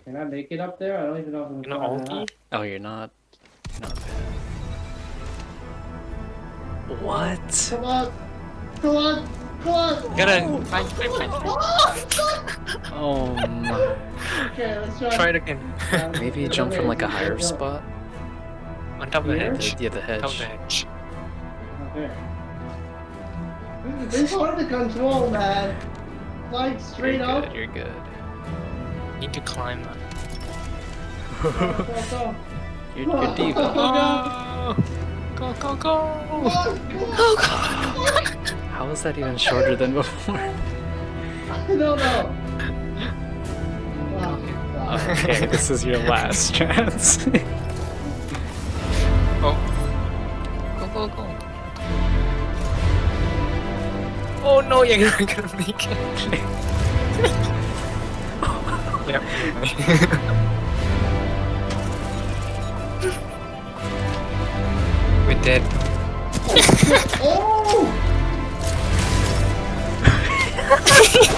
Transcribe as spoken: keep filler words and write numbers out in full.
Can I make it up there? I don't even know if I'm You're not gonna ulti? Oh, you're not. You're not bad. What? Come on! Come on! Come on! Gotta Oh, find, find, find, find. Oh my. Okay, let's try. Try it again. Um, Maybe it's jump from okay, like a it's higher okay. spot? On top of the Here? hedge. Yeah, the Top of the hedge. hedge. Okay. It's hard to control, man. Like straight You're up. good, you're good. You need to climb that. Go, go, go. You're, Go, you're go, deep. go, go. Go, go, go! Come on, come on. How is that even shorter than before? I don't know. Wow. Wow. Okay, this is your last chance. Oh. Go, go, go. Oh no, you're not gonna make it. Yep. We're dead. Oh!